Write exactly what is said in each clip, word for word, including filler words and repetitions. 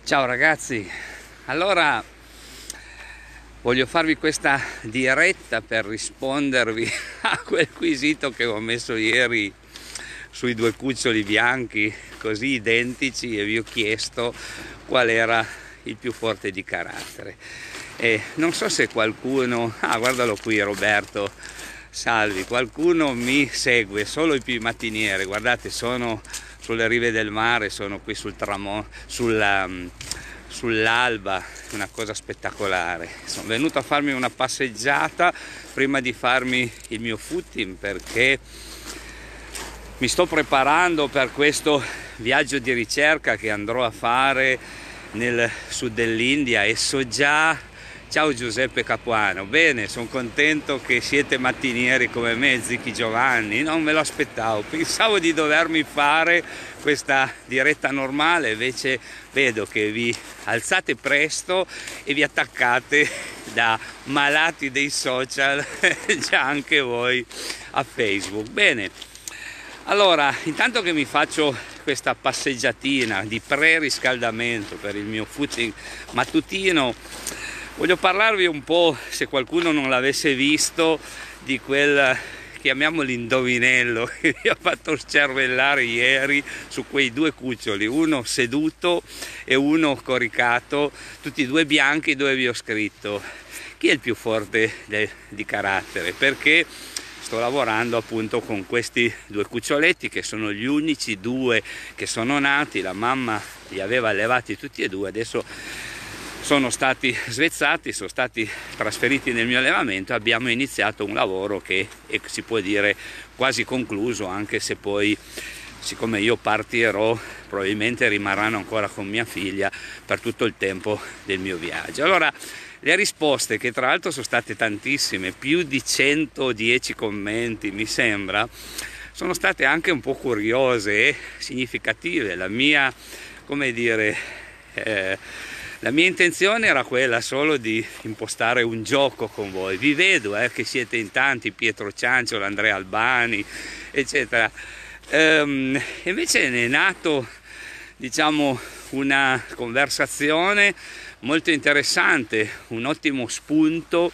Ciao ragazzi, allora voglio farvi questa diretta per rispondervi a quel quesito che ho messo ieri sui due cuccioli bianchi così identici e vi ho chiesto qual era il più forte di carattere. E non so se qualcuno, ah guardalo qui Roberto, salvi, qualcuno mi segue, solo i più mattinieri, guardate sono sulle rive del mare, sono qui sul tramonto, sulla, sull'alba, una cosa spettacolare. Sono venuto a farmi una passeggiata prima di farmi il mio footing perché mi sto preparando per questo viaggio di ricerca che andrò a fare nel sud dell'India e so già. Ciao Giuseppe Capuano, bene, sono contento che siete mattinieri come me, Zicchi Giovanni, non me lo aspettavo, pensavo di dovermi fare questa diretta normale, invece vedo che vi alzate presto e vi attaccate da malati dei social, già anche voi a Facebook. Bene, allora intanto che mi faccio questa passeggiatina di pre-riscaldamento per il mio footing mattutino, voglio parlarvi un po', se qualcuno non l'avesse visto, di quel, chiamiamolo indovinello, che vi ha fatto scervellare ieri su quei due cuccioli, uno seduto e uno coricato, tutti e due bianchi, dove vi ho scritto chi è il più forte de, di carattere, perché sto lavorando appunto con questi due cuccioletti che sono gli unici due che sono nati, la mamma li aveva allevati tutti e due, adesso sono stati svezzati, sono stati trasferiti nel mio allevamento, abbiamo iniziato un lavoro che è, si può dire quasi concluso, anche se poi, siccome io partirò, probabilmente rimarranno ancora con mia figlia per tutto il tempo del mio viaggio. Allora, le risposte, che tra l'altro sono state tantissime, più di centodieci commenti mi sembra, sono state anche un po' curiose e significative. La mia, come dire, eh, la mia intenzione era quella solo di impostare un gioco con voi. Vi vedo eh, che siete in tanti, Pietro Cianciolo, Andrea Albani, eccetera. Ehm, invece ne è nato, diciamo, una conversazione molto interessante, un ottimo spunto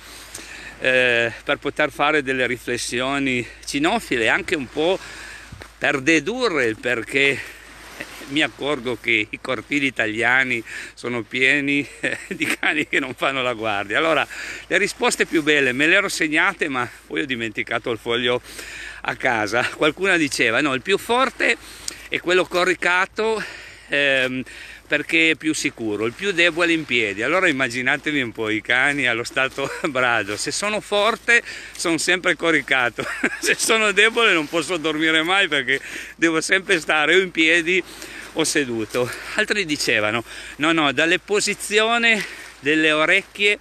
eh, per poter fare delle riflessioni cinofile, anche un po' per dedurre il perché mi accorgo che i cortili italiani sono pieni eh, di cani che non fanno la guardia. Allora, le risposte più belle me le ero segnate, ma poi ho dimenticato il foglio a casa. Qualcuna diceva no, il più forte è quello coricato ehm, perché è più sicuro, il più debole in piedi. Allora immaginatevi un po' i cani allo stato brado, se sono forte sono sempre coricato, se sono debole non posso dormire mai perché devo sempre stare o in piedi o seduto. Altri dicevano no no, dalle posizioni delle orecchie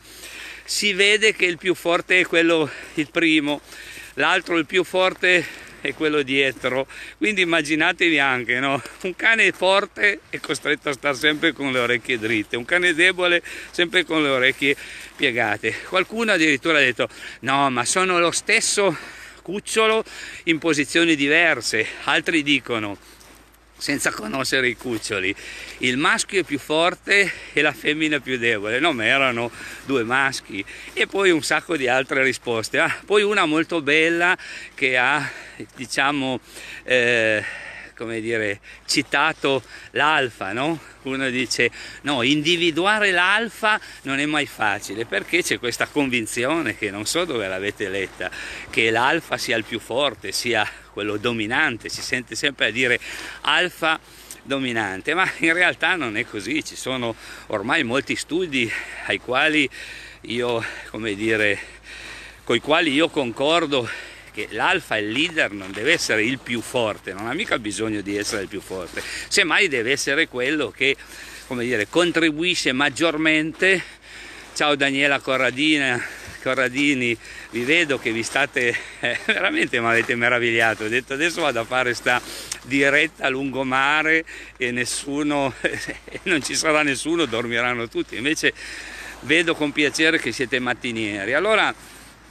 si vede che il più forte è quello, il primo, l'altro il più forte è quello dietro, quindi immaginatevi anche, no? Un cane forte è costretto a stare sempre con le orecchie dritte, un cane debole sempre con le orecchie piegate. Qualcuno addirittura ha detto no, ma sono lo stesso cucciolo in posizioni diverse. Altri dicono, senza conoscere i cuccioli, il maschio è più forte e la femmina è più debole. No, ma erano due maschi. E poi un sacco di altre risposte. Ah, poi una molto bella che ha, diciamo, eh, come dire, citato l'alfa, no? Uno dice no, individuare l'alfa non è mai facile, perché c'è questa convinzione, che non so dove l'avete letta, che l'alfa sia il più forte, sia quello dominante, si sente sempre a dire alfa dominante, ma in realtà non è così. Ci sono ormai molti studi ai quali io, come dire, coi quali io concordo, che l'alfa, il leader, non deve essere il più forte, non ha mica bisogno di essere il più forte, semmai deve essere quello che, come dire, contribuisce maggiormente. Ciao Daniela Corradina, Corradini, vi vedo che vi state, eh, veramente mi avete meravigliato, ho detto adesso vado a fare sta diretta a lungomare e nessuno, eh, non ci sarà nessuno, dormiranno tutti, invece vedo con piacere che siete mattinieri. Allora,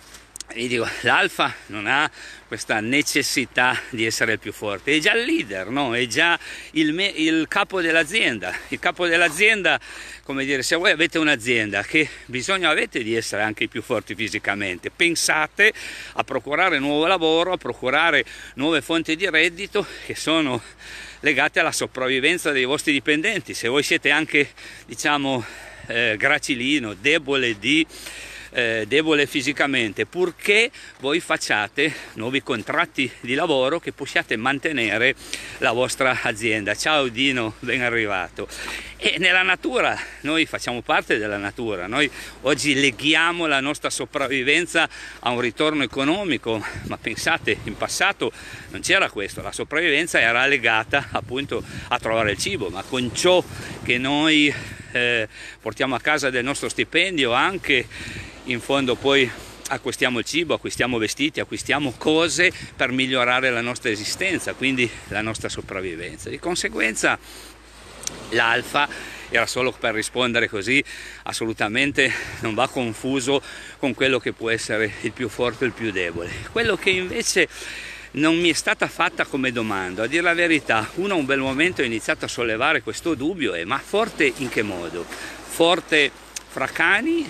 vi dico, l'alfa non ha questa necessità di essere il più forte, è già il leader, no? È già il, il capo dell'azienda. Il capo dell'azienda, come dire, se voi avete un'azienda, che bisogno avete di essere anche i più forti fisicamente, pensate a procurare nuovo lavoro, a procurare nuove fonti di reddito che sono legate alla sopravvivenza dei vostri dipendenti. Se voi siete anche, diciamo, eh, gracilino, debole di Eh, debole fisicamente, purché voi facciate nuovi contratti di lavoro che possiate mantenere la vostra azienda. Ciao Dino, ben arrivato. E nella natura, noi facciamo parte della natura, noi oggi leghiamo la nostra sopravvivenza a un ritorno economico, ma pensate, in passato non c'era questo, la sopravvivenza era legata appunto a trovare il cibo, ma con ciò che noi eh, portiamo a casa del nostro stipendio, anche in fondo poi acquistiamo il cibo, acquistiamo vestiti, acquistiamo cose per migliorare la nostra esistenza, quindi la nostra sopravvivenza. Di conseguenza l'alfa, era solo per rispondere così, assolutamente non va confuso con quello che può essere il più forte o il più debole. Quello che invece non mi è stata fatta come domanda, a dire la verità, uno a un bel momento ha iniziato a sollevare questo dubbio, è: ma forte in che modo? Forte fra cani,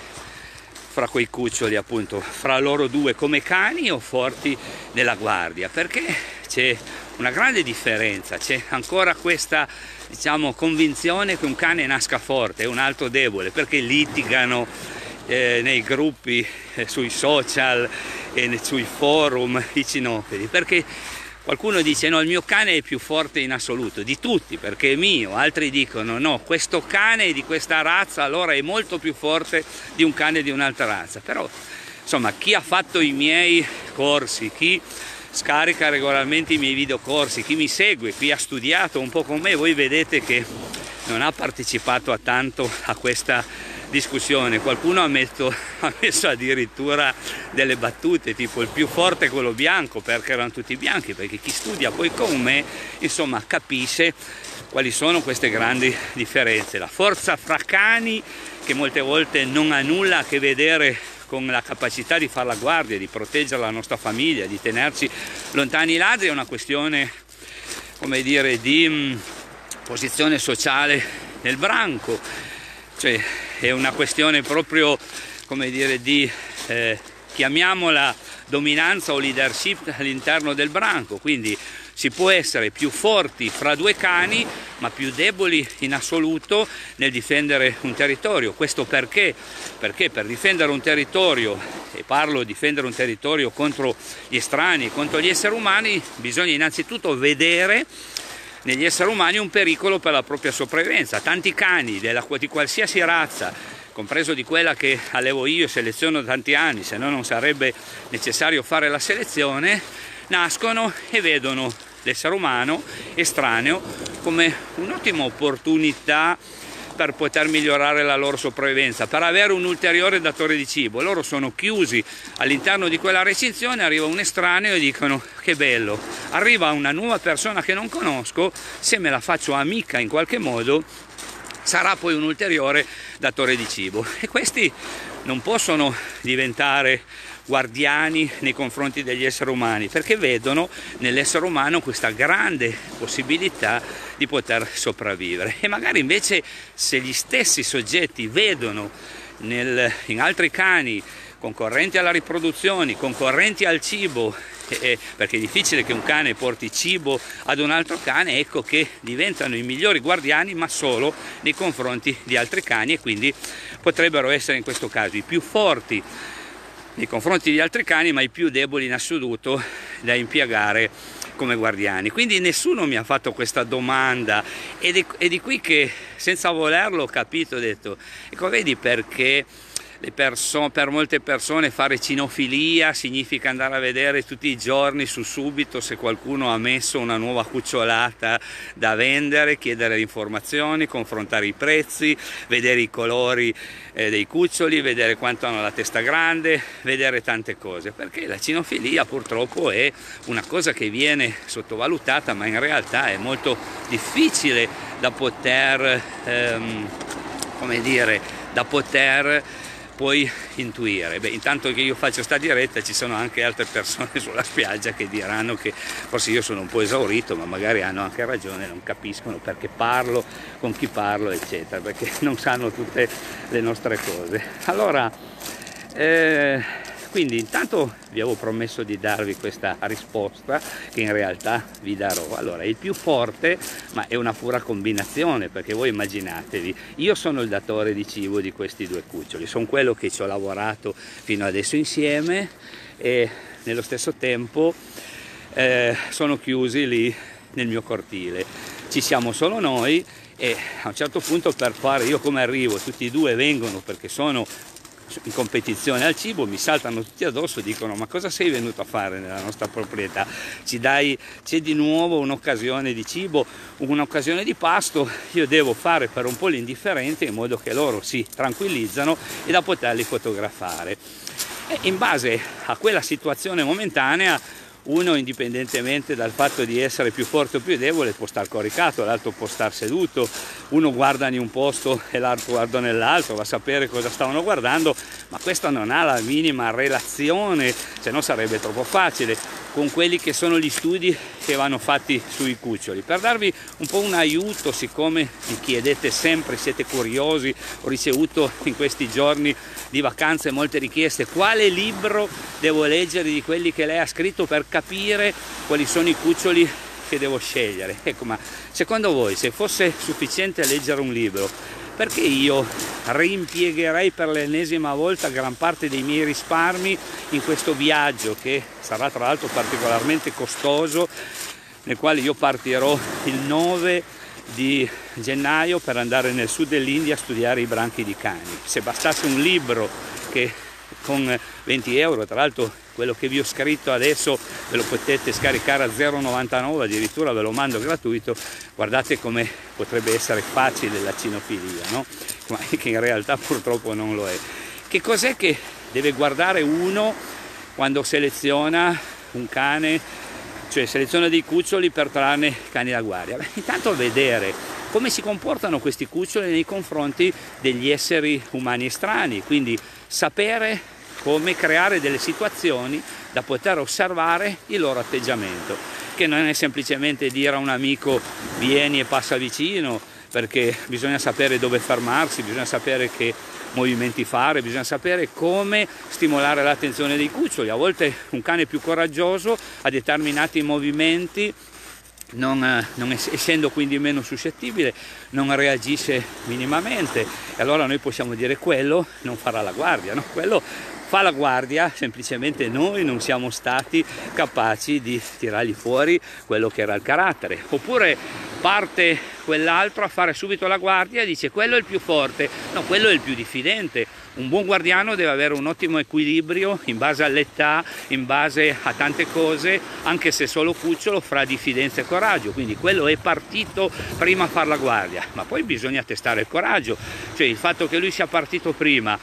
fra quei cuccioli appunto, fra loro due come cani, o forti nella guardia? Perché c'è una grande differenza, c'è ancora questa, diciamo, convinzione che un cane nasca forte e un altro debole, perché litigano eh, nei gruppi, eh, sui social e sui forum i cinofili, perché qualcuno dice no, il mio cane è più forte in assoluto di tutti perché è mio, altri dicono no, questo cane di questa razza allora è molto più forte di un cane di un'altra razza. Però insomma, chi ha fatto i miei corsi, chi scarica regolarmente i miei videocorsi, chi mi segue, chi ha studiato un po' con me, voi vedete che non ha partecipato a tanto a questa discussione. Qualcuno ha messo, ha messo addirittura delle battute tipo il più forte è quello bianco, perché erano tutti bianchi, perché chi studia poi con me insomma capisce quali sono queste grandi differenze. La forza fra cani, che molte volte non ha nulla a che vedere con la capacità di fare la guardia, di proteggere la nostra famiglia, di tenerci lontani i ladri, è una questione, come dire, di mh, posizione sociale nel branco, cioè è una questione proprio, come dire, di eh, chiamiamola dominanza o leadership all'interno del branco. Quindi si può essere più forti fra due cani ma più deboli in assoluto nel difendere un territorio. Questo perché? Perché per difendere un territorio, e parlo di difendere un territorio contro gli estranei, contro gli esseri umani, bisogna innanzitutto vedere negli esseri umani un pericolo per la propria sopravvivenza. Tanti cani della, di qualsiasi razza, compreso di quella che allevo io e seleziono da tanti anni, se no non sarebbe necessario fare la selezione, nascono e vedono l'essere umano estraneo come un'ottima opportunità per poter migliorare la loro sopravvivenza, per avere un ulteriore datore di cibo. Loro sono chiusi all'interno di quella recinzione, arriva un estraneo e dicono che bello, arriva una nuova persona che non conosco, se me la faccio amica in qualche modo sarà poi un ulteriore datore di cibo. E questi non possono diventare guardiani nei confronti degli esseri umani, perché vedono nell'essere umano questa grande possibilità di poter sopravvivere. E magari invece, se gli stessi soggetti vedono nel, in altri cani concorrenti alla riproduzione, concorrenti al cibo, eh, perché è difficile che un cane porti cibo ad un altro cane, ecco che diventano i migliori guardiani, ma solo nei confronti di altri cani, e quindi potrebbero essere in questo caso i più forti nei confronti di altri cani, ma i più deboli in assoluto da impiegare come guardiani. Quindi nessuno mi ha fatto questa domanda, ed è, è di qui che, senza volerlo, ho capito, ho detto, ecco, vedi perché le perso- per molte persone fare cinofilia significa andare a vedere tutti i giorni su Subito se qualcuno ha messo una nuova cucciolata da vendere, chiedere informazioni, confrontare i prezzi, vedere i colori eh, dei cuccioli, vedere quanto hanno la testa grande, vedere tante cose, perché la cinofilia purtroppo è una cosa che viene sottovalutata, ma in realtà è molto difficile da poter, ehm, come dire, da poter puoi intuire. Beh, intanto che io faccio sta diretta ci sono anche altre persone sulla spiaggia che diranno che forse io sono un po' esaurito, ma magari hanno anche ragione, non capiscono perché parlo, con chi parlo, eccetera, perché non sanno tutte le nostre cose. Allora, eh, quindi intanto vi avevo promesso di darvi questa risposta che in realtà vi darò. Allora, il più forte, ma è una pura combinazione, perché voi immaginatevi, io sono il datore di cibo di questi due cuccioli, sono quello che ci ho lavorato fino adesso insieme e nello stesso tempo eh, sono chiusi lì nel mio cortile. Ci siamo solo noi e a un certo punto, per fare, io come arrivo, tutti e due vengono perché sono in competizione al cibo, mi saltano tutti addosso e dicono: ma cosa sei venuto a fare nella nostra proprietà? Ci dai, c'è di nuovo un'occasione di cibo, un'occasione di pasto, io devo fare per un po' l'indifferente in modo che loro si tranquillizzano e da poterli fotografare. E in base a quella situazione momentanea, uno, indipendentemente dal fatto di essere più forte o più debole, può star coricato, l'altro può star seduto, uno guarda in un posto e l'altro guarda nell'altro, va a sapere cosa stavano guardando, ma questo non ha la minima relazione, se no sarebbe troppo facile, con quelli che sono gli studi che vanno fatti sui cuccioli. Per darvi un po' un aiuto, siccome mi chiedete sempre, siete curiosi, ho ricevuto in questi giorni di vacanze molte richieste: quale libro devo leggere di quelli che lei ha scritto per capire quali sono i cuccioli che devo scegliere? Ecco, ma secondo voi, se fosse sufficiente leggere un libro, perché io reimpiegherei per l'ennesima volta gran parte dei miei risparmi in questo viaggio, che sarà tra l'altro particolarmente costoso, nel quale io partirò il nove di gennaio per andare nel sud dell'India a studiare i branchi di cani? Se bastasse un libro che con venti euro, tra l'altro quello che vi ho scritto adesso ve lo potete scaricare a zero virgola novantanove, addirittura ve lo mando gratuito, guardate come potrebbe essere facile la cinofilia, no? Ma che in realtà purtroppo non lo è. Che cos'è che deve guardare uno quando seleziona un cane, cioè seleziona dei cuccioli per trarne cani da guardia? Beh, intanto vedere come si comportano questi cuccioli nei confronti degli esseri umani estranei, quindi sapere come creare delle situazioni da poter osservare il loro atteggiamento, che non è semplicemente dire a un amico vieni e passa vicino, perché bisogna sapere dove fermarsi, bisogna sapere che movimenti fare, bisogna sapere come stimolare l'attenzione dei cuccioli. A volte un cane più coraggioso a determinati movimenti, non, non essendo quindi meno suscettibile, non reagisce minimamente, e allora noi possiamo dire quello non farà la guardia, no? Quello fa la guardia, semplicemente noi non siamo stati capaci di tirargli fuori quello che era il carattere. Oppure parte quell'altro a fare subito la guardia e dice quello è il più forte, no, quello è il più diffidente. Un buon guardiano deve avere un ottimo equilibrio in base all'età, in base a tante cose, anche se solo cucciolo, fra diffidenza e coraggio. Quindi quello è partito prima a fare la guardia, ma poi bisogna testare il coraggio, cioè il fatto che lui sia partito prima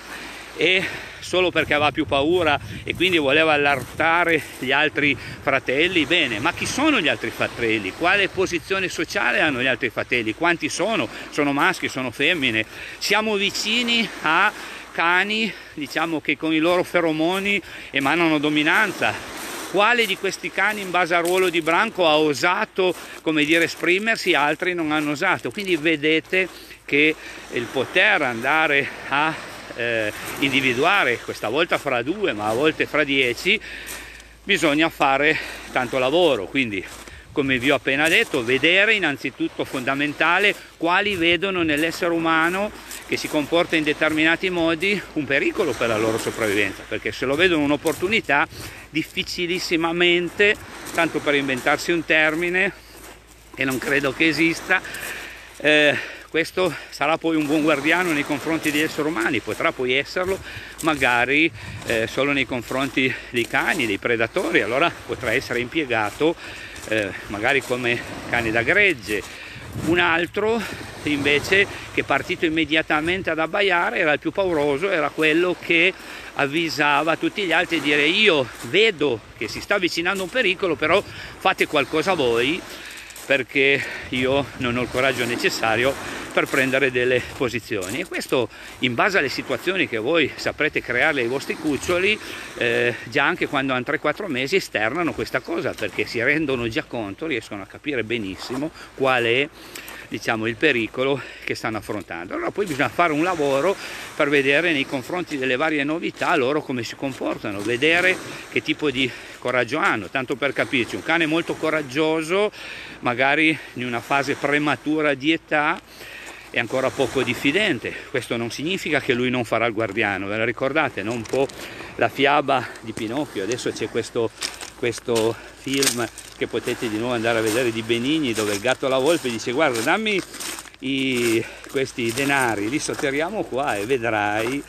e solo perché aveva più paura e quindi voleva allartare gli altri fratelli, bene, ma chi sono gli altri fratelli? Quale posizione sociale hanno gli altri fratelli? Quanti sono? Sono maschi, sono femmine? Siamo vicini a cani, diciamo, che con i loro feromoni emanano dominanza. Quale di questi cani in base al ruolo di branco ha osato, come dire, esprimersi, altri non hanno osato? Quindi vedete che il poter andare a Eh, individuare, questa volta fra due ma a volte fra dieci, bisogna fare tanto lavoro. Quindi, come vi ho appena detto, vedere innanzitutto, fondamentale, quali vedono nell'essere umano che si comporta in determinati modi un pericolo per la loro sopravvivenza, perché se lo vedono un'opportunità, difficilissimamente, tanto per inventarsi un termine e non credo che esista, eh, questo sarà poi un buon guardiano nei confronti degli esseri umani, potrà poi esserlo magari eh, solo nei confronti dei cani, dei predatori, allora potrà essere impiegato eh, magari come cane da gregge. Un altro invece, che è partito immediatamente ad abbaiare, era il più pauroso, era quello che avvisava tutti gli altri a dire io vedo che si sta avvicinando un pericolo, però fate qualcosa voi. perché io non ho il coraggio necessario per prendere delle posizioni. E questo in base alle situazioni che voi saprete creare ai vostri cuccioli, eh, già anche quando hanno tre quattro mesi esternano questa cosa, perché si rendono già conto, riescono a capire benissimo qual è, diciamo, il pericolo che stanno affrontando. Allora poi bisogna fare un lavoro per vedere nei confronti delle varie novità loro come si comportano, vedere che tipo di coraggio hanno. Tanto per capirci, un cane molto coraggioso magari in una fase prematura di età è ancora poco diffidente. Questo non significa che lui non farà il guardiano, ve la ricordate, no? Un po' la fiaba di Pinocchio. Adesso c'è questo, questo film che potete di nuovo andare a vedere di Benigni, dove il gatto e la volpe dice: guarda, dammi i, questi denari, li sotterriamo qua e vedrai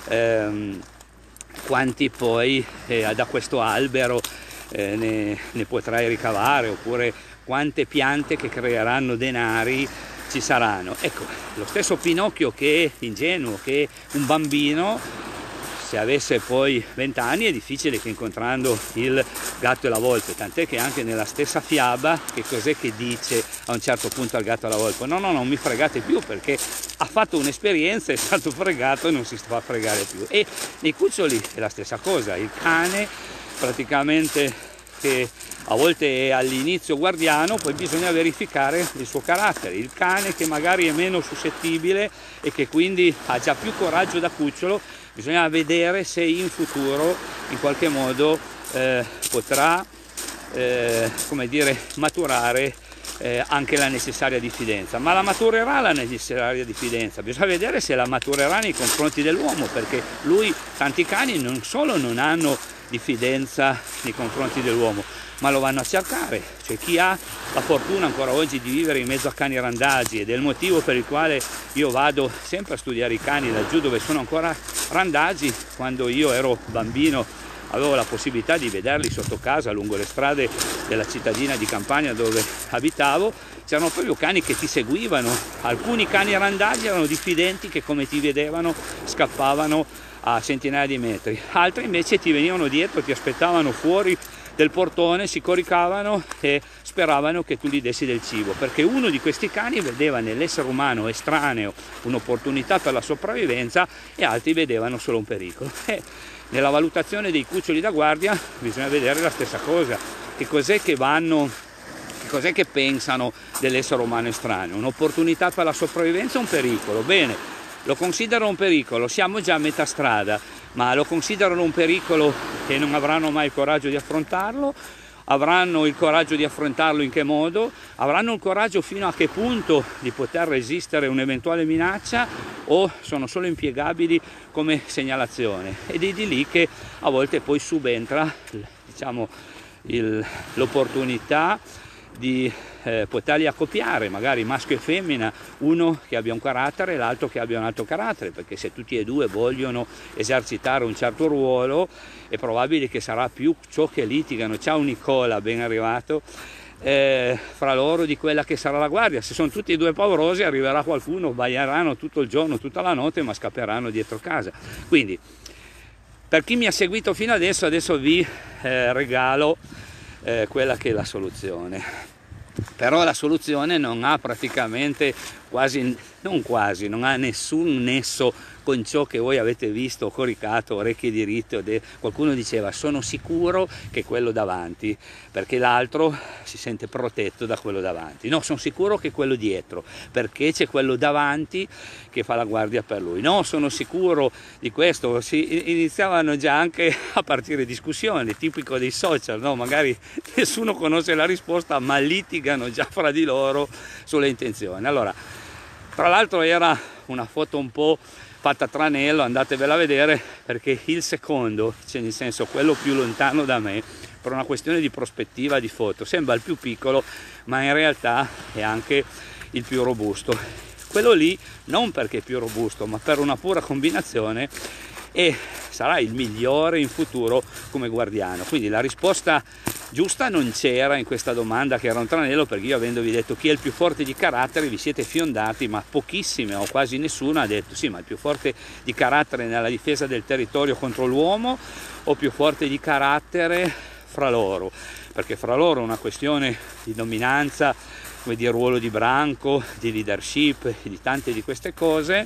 ehm, quanti poi eh, da questo albero eh, ne, ne potrai ricavare, oppure quante piante che creeranno denari ci saranno. Ecco, lo stesso Pinocchio, che è ingenuo, che è un bambino, se avesse poi vent'anni è difficile che incontrando il gatto e la volpe, tant'è che anche nella stessa fiaba che cos'è che dice a un certo punto al gatto e alla volpe? No, no, non mi fregate più, perché ha fatto un'esperienza, è stato fregato e non si fa fregare più. E nei cuccioli è la stessa cosa, il cane praticamente che a volte è all'inizio guardiano, poi bisogna verificare il suo carattere. Il cane che magari è meno suscettibile e che quindi ha già più coraggio da cucciolo, bisogna vedere se in futuro in qualche modo eh, potrà eh, come dire, maturare eh, anche la necessaria diffidenza. Ma la maturerà la necessaria diffidenza? Bisogna vedere se la maturerà nei confronti dell'uomo, perché lui, tanti cani non solo non hanno diffidenza nei confronti dell'uomo, ma lo vanno a cercare. Cioè, chi ha la fortuna ancora oggi di vivere in mezzo a cani randagi, ed è il motivo per il quale io vado sempre a studiare i cani laggiù dove sono ancora randagi. Quando io ero bambino avevo la possibilità di vederli sotto casa lungo le strade della cittadina di campagna dove abitavo. C'erano proprio cani che ti seguivano. Alcuni cani randagi erano diffidenti, che come ti vedevano scappavano a centinaia di metri, altri invece ti venivano dietro, ti aspettavano fuori del portone, si coricavano e speravano che tu gli dessi del cibo, perché uno di questi cani vedeva nell'essere umano estraneo un'opportunità per la sopravvivenza e altri vedevano solo un pericolo. E nella valutazione dei cuccioli da guardia bisogna vedere la stessa cosa. Che cos'è che vanno, che cos'è che pensano dell'essere umano estraneo? Un'opportunità per la sopravvivenza o un pericolo? Bene, lo considerano un pericolo, siamo già a metà strada, ma lo considerano un pericolo che non avranno mai il coraggio di affrontarlo? Avranno il coraggio di affrontarlo in che modo? Avranno il coraggio fino a che punto di poter resistere un'eventuale minaccia, o sono solo impiegabili come segnalazione? Ed è di lì che a volte poi subentra, diciamo, l'opportunità di eh, poterli accoppiare, magari maschio e femmina, uno che abbia un carattere e l'altro che abbia un altro carattere, perché se tutti e due vogliono esercitare un certo ruolo è probabile che sarà più ciò che litigano. Ciao Nicola, ben arrivato, eh, fra loro di quella che sarà la guardia. Se sono tutti e due paurosi arriverà qualcuno, baieranno tutto il giorno, tutta la notte, ma scapperanno dietro casa. Quindi per chi mi ha seguito fino adesso, adesso vi eh, regalo Eh, quella che è la soluzione. Però la soluzione non ha praticamente quasi, non quasi, non ha nessun nesso con ciò che voi avete visto, coricato, orecchie diritte. Qualcuno diceva: sono sicuro che quello davanti, perché l'altro si sente protetto da quello davanti. No, sono sicuro che quello dietro, perché c'è quello davanti che fa la guardia per lui. No, sono sicuro di questo. Si iniziavano già anche a partire discussioni, tipico dei social, no? Magari nessuno conosce la risposta, ma litigano già fra di loro sulle intenzioni. Allora, tra l'altro era una foto un po' fatta a tranello, andatevela a vedere, perché il secondo, cioè nel senso quello più lontano da me, per una questione di prospettiva di foto, sembra il più piccolo, ma in realtà è anche il più robusto. Quello lì non perché è più robusto, ma per una pura combinazione, e sarà il migliore in futuro come guardiano. Quindi la risposta giusta non c'era in questa domanda, che era un tranello, perché io, avendovi detto chi è il più forte di carattere, vi siete fiondati, ma pochissime o quasi nessuno ha detto sì, ma il più forte di carattere nella difesa del territorio contro l'uomo o più forte di carattere fra loro, perché fra loro è una questione di dominanza come di ruolo di branco, di leadership, di tante di queste cose.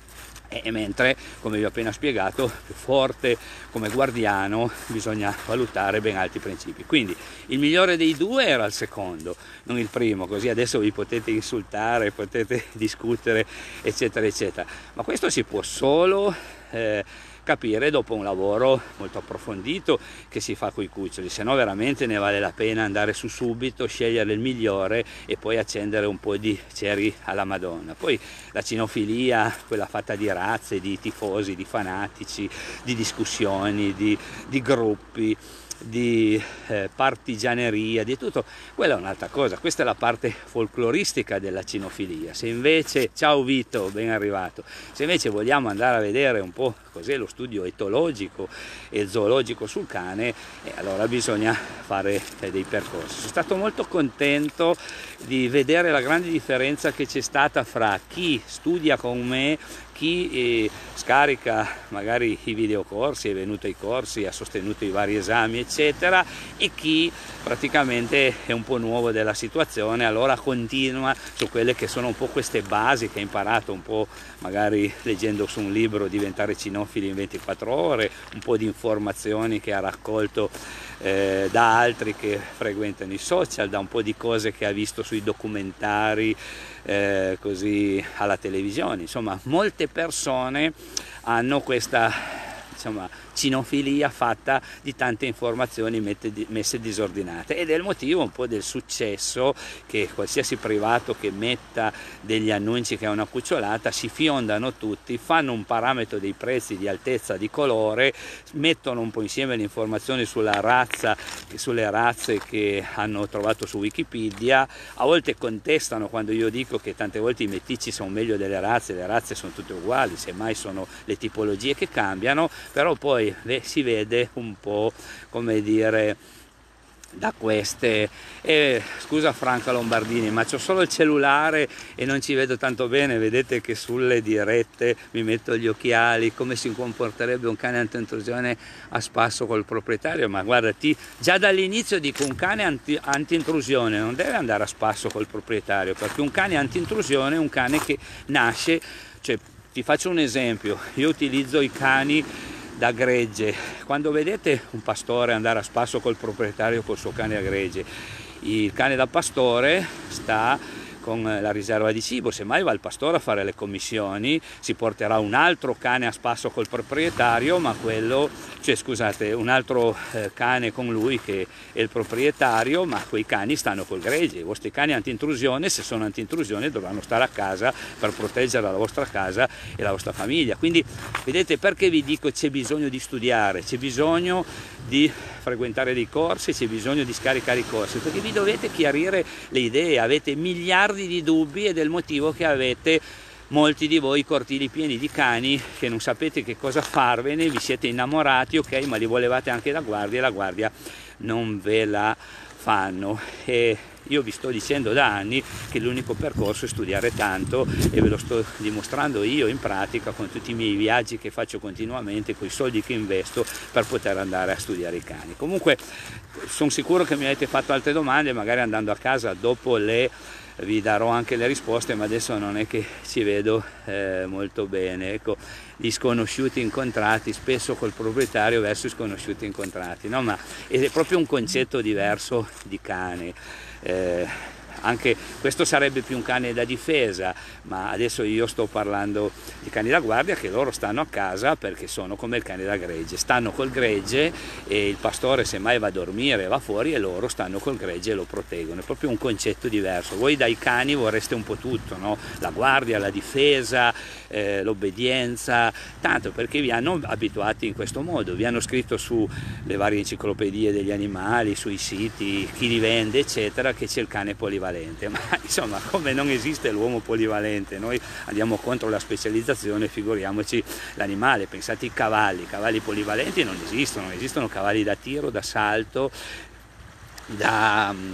E mentre, come vi ho appena spiegato, più forte come guardiano bisogna valutare ben altri principi. Quindi il migliore dei due era il secondo, non il primo, così adesso vi potete insultare, potete discutere, eccetera eccetera, ma questo si può solo eh, capire dopo un lavoro molto approfondito che si fa con i cuccioli, se no veramente ne vale la pena andare su subito, scegliere il migliore e poi accendere un po' di ceri alla Madonna. Poi la cinofilia, quella fatta di razze, di tifosi, di fanatici, di discussioni, di, di gruppi, di eh, partigianeria, di tutto, quella è un'altra cosa. Questa è la parte folcloristica della cinofilia. Se invece, ciao Vito, ben arrivato, se invece vogliamo andare a vedere un po' cos'è lo studio etologico e zoologico sul cane, eh, allora bisogna fare eh, dei percorsi. Sono stato molto contento di vedere la grande differenza che c'è stata fra chi studia con me, chi eh, scarica magari i videocorsi, è venuto ai corsi, ha sostenuto i vari esami eccetera, e chi praticamente è un po' nuovo della situazione, allora continua su quelle che sono un po' queste basi che ha imparato un po' magari leggendo su un libro Diventare cinofili in ventiquattro ore, un po' di informazioni che ha raccolto eh, da altri che frequentano i social, da un po' di cose che ha visto sui documentari, eh, così alla televisione. Insomma, molte persone hanno questa, insomma, cinofilia fatta di tante informazioni messe disordinate, ed è il motivo un po' del successo che qualsiasi privato che metta degli annunci che ha una cucciolata si fiondano tutti, fanno un parametro dei prezzi di altezza, di colore, mettono un po' insieme le informazioni sulla razza, sulle razze che hanno trovato su Wikipedia, a volte contestano quando io dico che tante volte i meticci sono meglio delle razze, le razze sono tutte uguali, semmai sono le tipologie che cambiano, però poi si vede un po', come dire, da queste. E scusa Franca Lombardini, ma c'ho solo il cellulare e non ci vedo tanto bene, vedete che sulle dirette mi metto gli occhiali, come si comporterebbe un cane anti-intrusione a spasso col proprietario? Ma guarda, ti, già dall'inizio dico, un cane anti, anti-intrusione non deve andare a spasso col proprietario, perché un cane anti-intrusione è un cane che nasce, cioè, ti faccio un esempio, io utilizzo i cani da gregge. Quando vedete un pastore andare a spasso col proprietario col suo cane a gregge, il cane da pastore sta con la riserva di cibo, semmai va il pastore a fare le commissioni, si porterà un altro cane a spasso col proprietario, ma quello, cioè scusate, un altro eh, cane con lui che è il proprietario, ma quei cani stanno col gregge. I vostri cani anti-intrusione, se sono anti-intrusione, dovranno stare a casa per proteggere la vostra casa e la vostra famiglia. Quindi vedete perché vi dico c'è bisogno di studiare, c'è bisogno di frequentare dei corsi, c'è bisogno di scaricare i corsi, perché vi dovete chiarire le idee, avete miliardi di dubbi ed è il motivo che avete molti di voi cortili pieni di cani che non sapete che cosa farvene, vi siete innamorati, ok, ma li volevate anche da guardia e la guardia non ve la fanno. E io vi sto dicendo da anni che l'unico percorso è studiare tanto, e ve lo sto dimostrando io in pratica con tutti i miei viaggi che faccio continuamente, con i soldi che investo per poter andare a studiare i cani. Comunque sono sicuro che mi avete fatto altre domande, magari andando a casa dopo le vi darò anche le risposte, ma adesso non è che ci vedo eh, molto bene. Ecco, gli sconosciuti incontrati, spesso col proprietario verso sconosciuti incontrati, no? Ma è proprio un concetto diverso di cane. Eh, anche questo sarebbe più un cane da difesa, ma adesso io sto parlando di cani da guardia che loro stanno a casa perché sono come il cane da gregge, stanno col gregge e il pastore semmai va a dormire va fuori e loro stanno col gregge e lo proteggono. È proprio un concetto diverso. Voi dai cani vorreste un po' tutto, no? La guardia, la difesa, eh, l'obbedienza, tanto perché vi hanno abituati in questo modo, vi hanno scritto sulle varie enciclopedie degli animali, sui siti, chi li vende eccetera, che c'è il cane polivalente. Ma insomma, come non esiste l'uomo polivalente, noi andiamo contro la specializzazione, figuriamoci l'animale. Pensate ai cavalli, i cavalli polivalenti non esistono, esistono cavalli da tiro, da salto, da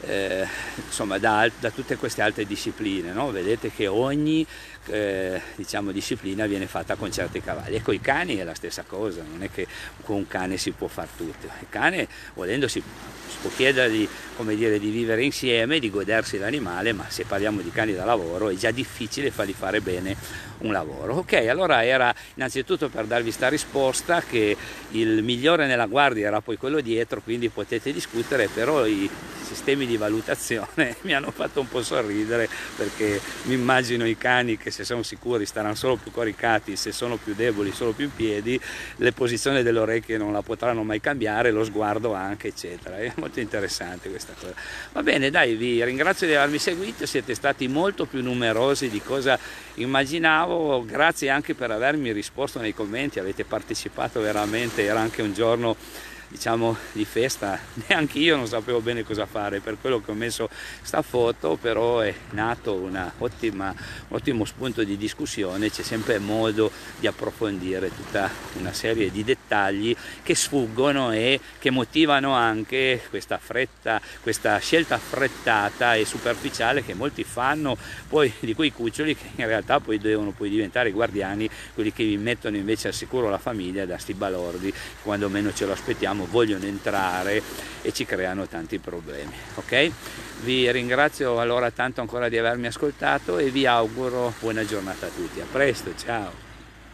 eh, insomma da, da tutte queste altre discipline, no? Vedete che ogni eh, diciamo, disciplina viene fatta con certi cavalli, e con i cani è la stessa cosa, non è che con un cane si può fare tutto. Il cane, volendo, si, si può chiedergli, come dire, di vivere insieme, di godersi l'animale, ma se parliamo di cani da lavoro è già difficile fargli fare bene un lavoro. Ok, allora era innanzitutto per darvi sta risposta, che il migliore nella guardia era poi quello dietro, quindi potete discutere, però i sistemi di valutazione mi hanno fatto un po' sorridere, perché mi immagino i cani che, se sono sicuri, staranno solo più coricati, se sono più deboli solo più in piedi, le posizioni delle orecchie non la potranno mai cambiare, lo sguardo anche, eccetera. È molto interessante questa cosa. Va bene, dai, vi ringrazio di avermi seguito, siete stati molto più numerosi di cosa immaginavo, grazie anche per avermi risposto nei commenti, avete partecipato veramente, era anche un giorno, diciamo, di festa, neanche io non sapevo bene cosa fare, per quello che ho messo sta foto, però è nato una ottima, un ottimo spunto di discussione, c'è sempre modo di approfondire tutta una serie di dettagli che sfuggono e che motivano anche questa fretta, questa scelta affrettata e superficiale che molti fanno poi di quei cuccioli, che in realtà poi devono poi diventare i guardiani, quelli che vi mettono invece al sicuro la famiglia da sti balordi, quando meno ce lo aspettiamo vogliono entrare e ci creano tanti problemi. Ok, vi ringrazio allora tanto ancora di avermi ascoltato e vi auguro buona giornata a tutti. A presto, ciao.